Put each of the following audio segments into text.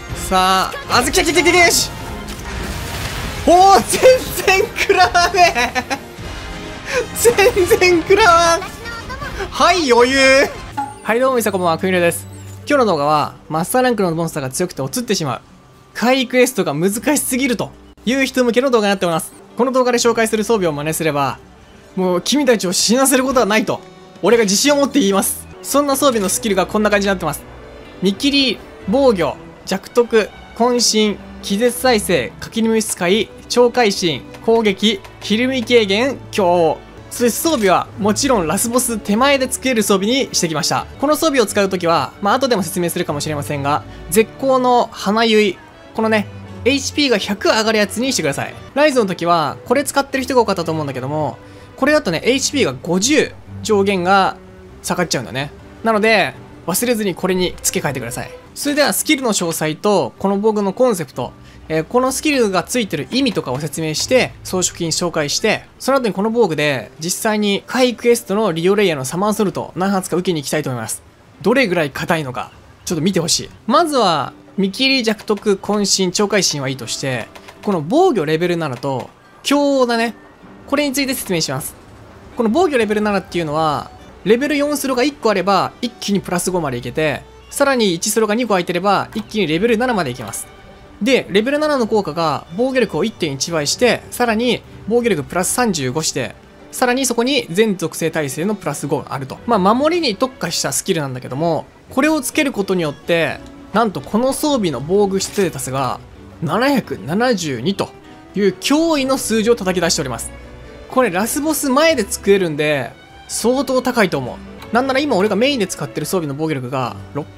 さあ、あずきたきたきたよし。おお、全然食らわねえ。全然食らわん。はい、余裕。はい、どうもみさこんばんは、くみれです。今日の動画は、マスターランクのモンスターが強くて落ちってしまう、怪異クエストが難しすぎるという人向けの動画になっております。この動画で紹介する装備を真似すれば、もう君たちを死なせることはないと、俺が自信を持って言います。そんな装備のスキルがこんな感じになってます。見切り、防御、弱徳、渾身、気絶再生、かきむし使い、超会心、攻撃、ひるみ軽減、強王。そして装備はもちろんラスボス手前で作れる装備にしてきました。この装備を使うときは、後でも説明するかもしれませんが、絶好の花結い。このね、HP が100上がるやつにしてください。ライズの時は、これ使ってる人が多かったと思うんだけども、これだとね、HP が50上限が下がっちゃうんだね。なので、忘れずにこれに付け替えてください。それではスキルの詳細と、この防具のコンセプト、このスキルがついてる意味とかを説明して、装飾品紹介して、その後にこの防具で、実際に怪異クエストのリオレイヤーのサマーソルト何発か受けに行きたいと思います。どれぐらい硬いのか、ちょっと見てほしい。まずは、見切り、弱徳、渾身、超会心はいいとして、この防御レベル7と、強王だね。これについて説明します。この防御レベル7っていうのは、レベル4スロが1個あれば、一気にプラス5までいけて、さらに1スロが2個空いてれば、一気にレベル7までいけます。で、レベル7の効果が、防御力を 1.1 倍して、さらに、防御力プラス35して、さらにそこに全属性耐性のプラス5があると。守りに特化したスキルなんだけども、これをつけることによって、なんとこの装備の防具ステータスが、772という驚異の数字を叩き出しております。これラスボス前で作れるんで、相当高いと思う。なんなら今俺がメインで使ってる装備の防御力が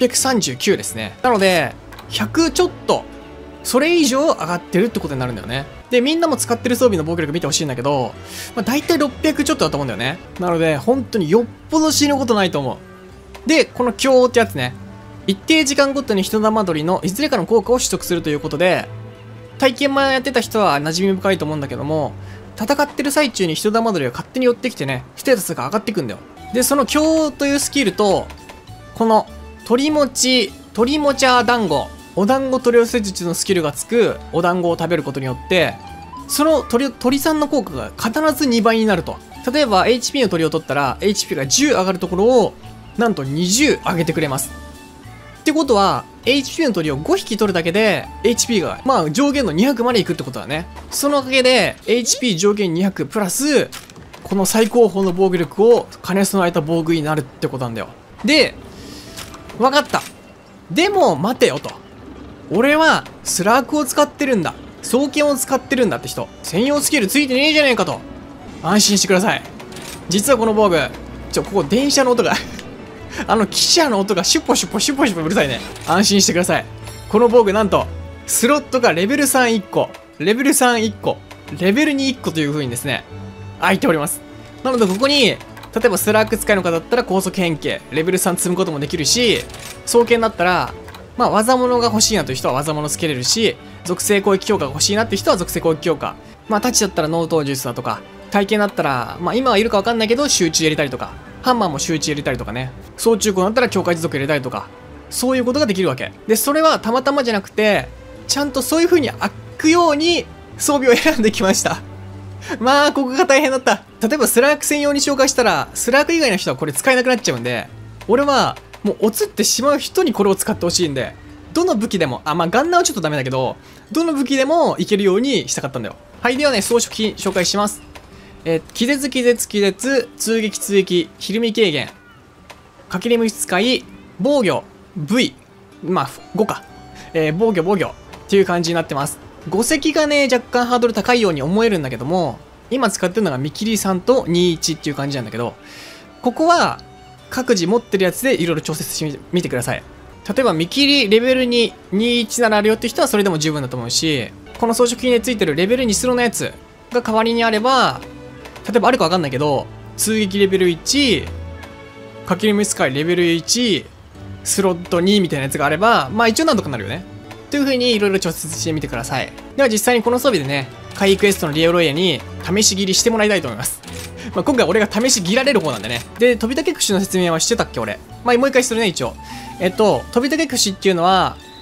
639ですね。なので、100ちょっと、それ以上上がってるってことになるんだよね。で、みんなも使ってる装備の防御力見てほしいんだけど、大体600ちょっとだと思うんだよね。なので、本当によっぽど死ぬことないと思う。で、この強王ってやつね。一定時間ごとに人玉取りのいずれかの効果を取得するということで、体験前やってた人は馴染み深いと思うんだけども、戦ってる最中に人玉取りが勝手に寄ってきてね、ステータスが上がっていくんだよ。で、その強王というスキルと、この鳥もちゃー団子、お団子取り寄せ術のスキルがつくお団子を食べることによって、その鳥さんの効果が必ず2倍になると。例えば HP の鳥を取ったら HP が10上がるところを、なんと20上げてくれます。ってことは、HP の鳥を5匹取るだけで、HP が、上限の200までいくってことだね。そのおかげで、HP 上限200プラス、この最高峰の防御力を兼ね備えた防具になるってことなんだよ。で、わかった。でも、待てよと。俺は、スラークを使ってるんだ。双剣を使ってるんだって人。専用スキルついてねえじゃねえかと。安心してください。実はこの防具、ここ電車の音が汽車の音がシュポシュポシュポシュポうるさいね。安心してください。この防具なんと、スロットがレベル3 1個、レベル3 1個、レベル2 1個という風にですね、空いております。なのでここに、例えばスラーク使いの方だったら高速変形、レベル3積むこともできるし、双剣だったら、技物が欲しいなという人は技物つけれるし、属性攻撃強化が欲しいなっていう人は属性攻撃強化。太刀だったらノート術だとか、体験だったら、今はいるかわかんないけど集中入れたりとか、ハンマーも集中入れたりとかね。総中古だったら強化持続入れたりとか、そういうことができるわけ。で、それはたまたまじゃなくて、ちゃんとそういう風に開くように装備を選んできました。ここが大変だった。例えばスラーク専用に紹介したら、スラーク以外の人はこれ使えなくなっちゃうんで、俺はもう落ちってしまう人にこれを使ってほしいんで、どの武器でも、ガンナーはちょっとダメだけど、どの武器でもいけるようにしたかったんだよ。はい、ではね、装飾品紹介します。気絶、通撃、ひるみ軽減、かきりむし使い、防御、V、5か。防御っていう感じになってます。5石がね、若干ハードル高いように思えるんだけども、今使ってるのが見切り3と21っていう感じなんだけど、ここは各自持ってるやつでいろいろ調節してみてください。例えば見切りレベル2、21ならあるよって人はそれでも十分だと思うし、この装飾品でついてるレベル2スロのやつが代わりにあれば、例えばあるかわかんないけど、通撃レベル1、かきりむし使いレベル1、スロット2みたいなやつがあれば、一応なんとかなるよね。という風にいろいろ調節してみてください。では実際にこの装備でね、怪異クエストのリエロイヤに試し切りしてもらいたいと思います。今回俺が試し切られる方なんでね。で、飛び竹串の説明はしてたっけ俺。もう一回するね、一応。飛び竹串っていうのは、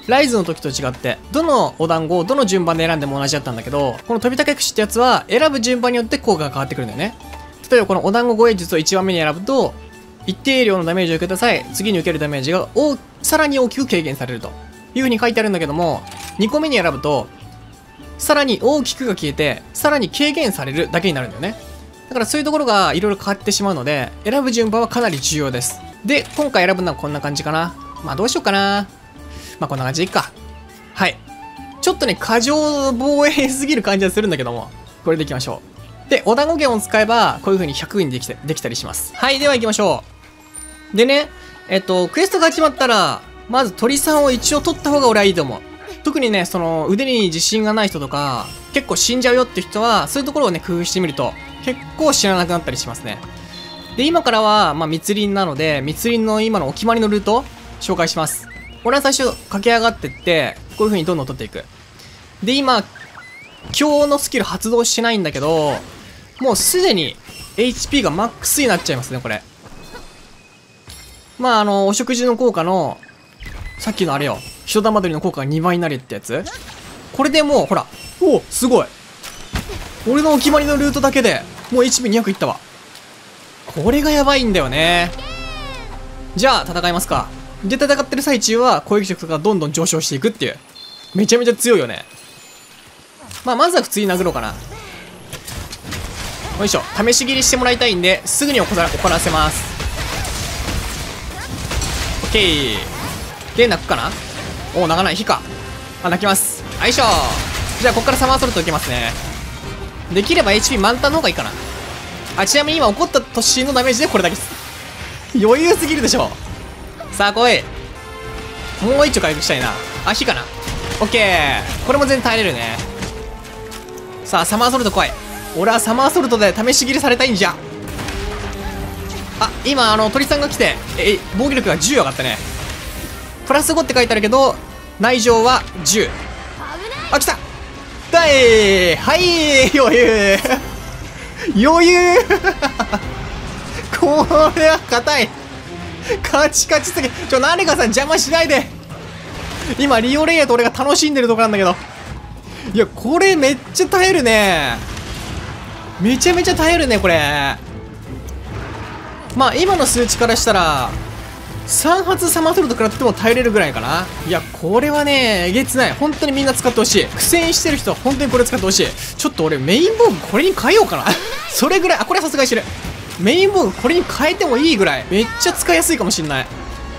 ライズの時と違って、どのお団子をどの順番で選んでも同じだったんだけど、この飛びたけ串ってやつは選ぶ順番によって効果が変わってくるんだよね。例えばこのお団子護衛術を1番目に選ぶと、一定量のダメージを受けた際、次に受けるダメージがさらに大きく軽減されるという風に書いてあるんだけども、2個目に選ぶと、さらに大きくが消えて、さらに軽減されるだけになるんだよね。だからそういうところがいろいろ変わってしまうので、選ぶ順番はかなり重要です。で、今回選ぶのはこんな感じかな。まあどうしようかな。まあこんな感じでいいか。はい。ちょっとね、過剰防衛すぎる感じはするんだけども、これでいきましょう。で、お団子剣を使えば、こういう風に100にできたりします。はい、では行きましょう。でね、クエストが始まったら、まず鳥さんを一応取った方が俺はいいと思う。特にね、その腕に自信がない人とか、結構死んじゃうよって人は、そういうところをね、工夫してみると、結構死ななくなったりしますね。で、今からは、まあ、密林なので、密林の今のお決まりのルート、紹介します。俺は最初、駆け上がってって、こういう風にどんどん取っていく。で、今、今日のスキル発動してないんだけど、もうすでに HP がマックスになっちゃいますね、これ。まあ、お食事の効果の、さっきのあれよ、人玉取りの効果が2倍になるってやつ。これでもう、ほら、おすごい。俺のお決まりのルートだけで、もう HP200 いったわ。これがやばいんだよね。じゃあ、戦いますか。で、戦ってる最中は、攻撃力がどんどん上昇していくっていう。めちゃめちゃ強いよね。まあ、まずは普通に殴ろうかな。よいしょ。試し切りしてもらいたいんで、すぐに行わせます。オッケー。で、泣くかな。おお、泣かない。火か。あ、泣きます。よいしょ。じゃあ、ここからサマーソルト受けますね。できれば HP 満タンの方がいいかな。あ、ちなみに今起こった突進のダメージでこれだけです。余裕すぎるでしょ。さあ、来い。もう一丁回復したいな。あ、火かな。オッケー。これも全然耐えれるね。さあ、サマーソルト来い。俺はサマーソルトで試し切りされたいんじゃ。あ、今、鳥さんが来て、防御力が10上がったね。プラス5って書いてあるけど、内情は10。あ、来ただいはい、余裕余裕これは硬い。カチカチすぎ。何かさん邪魔しないで。今、リオレイヤと俺が楽しんでるとこなんだけど。いや、これめっちゃ耐えるね。めちゃめちゃ耐えるね、これ。まあ、今の数値からしたら、3発サマーソルト食らっても耐えれるぐらいかな。いや、これはね、えげつない。本当にみんな使ってほしい。苦戦してる人は本当にこれ使ってほしい。ちょっと俺、メイン防具これに変えようかな。それぐらい、あ、これはさすがにしてる。メイン防具これに変えてもいいぐらい。めっちゃ使いやすいかもしんない。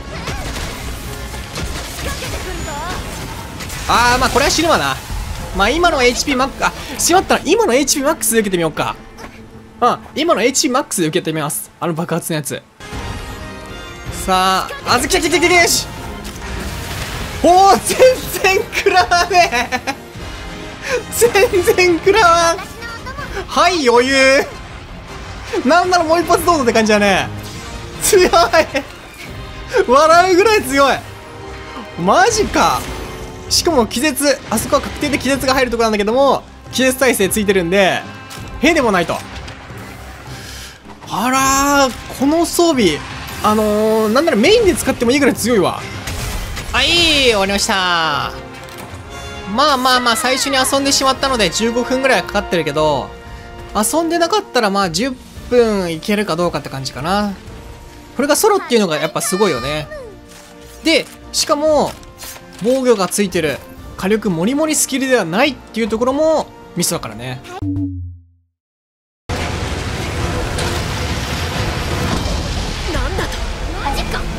あー、まあこれは死ぬわな。まあ今の HP マックス、あ、しまったら今の HP マックスで受けてみようか。うん、今の HP マックスで受けてみます。爆発のやつ。さあ、あずきたきたきたし。おお、全然食らわねえ。全然食らわん。はい、余裕。なんならもう一発どうぞって感じだね。強い。笑うぐらい強い。マジか。しかも気絶、あそこは確定で気絶が入るところなんだけども、気絶耐性ついてるんで、へでもないと。あらー、この装備、なんならメインで使ってもいいぐらい強いわ。はい、終わりました。まあまあまあ、最初に遊んでしまったので15分ぐらいはかかってるけど、遊んでなかったらまあ10分いけるかどうかって感じかな。これがソロっていうのがやっぱすごいよね。で、しかも、防御がついてる火力モリモリスキルではないっていうところもミソだからね。 なんだとマジか。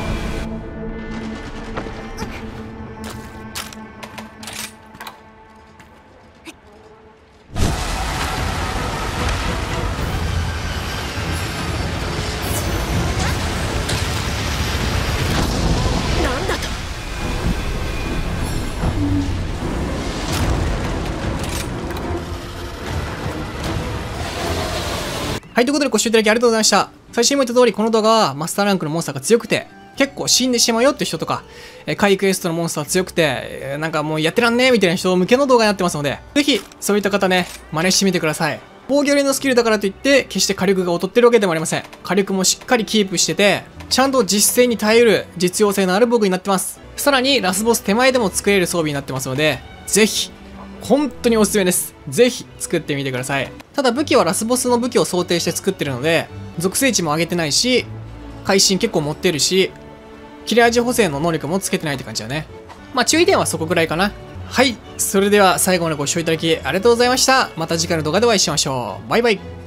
はい、ということでご視聴いただきありがとうございました。最初にも言った通り、この動画はマスターランクのモンスターが強くて、結構死んでしまうよって人とか、怪クエストのモンスター強くて、なんかもうやってらんねえみたいな人向けの動画になってますので、ぜひ、そういった方ね、真似してみてください。防御類のスキルだからといって、決して火力が劣ってるわけでもありません。火力もしっかりキープしてて、ちゃんと実戦に耐えうる実用性のある防具になってます。 さらにラスボス手前でも作れる装備になってますので、ぜひ、本当におすすめです。ぜひ作ってみてください。ただ武器はラスボスの武器を想定して作ってるので、属性値も上げてないし、会心結構持ってるし、切れ味補正の能力もつけてないって感じだね。まあ注意点はそこぐらいかな。はい。それでは最後までご視聴いただきありがとうございました。また次回の動画でお会いしましょう。バイバイ。